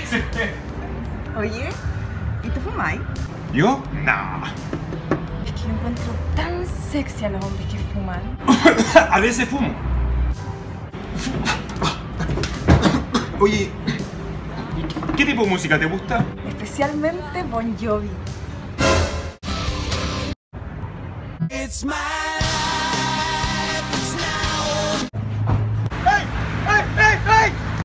Oye, ¿y tú fumáis? ¿Yo? No. Es que yo encuentro tan sexy a los hombres que fuman. A veces fumo. Oye, ¿qué tipo de música te gusta? Especialmente Bon Jovi. It's my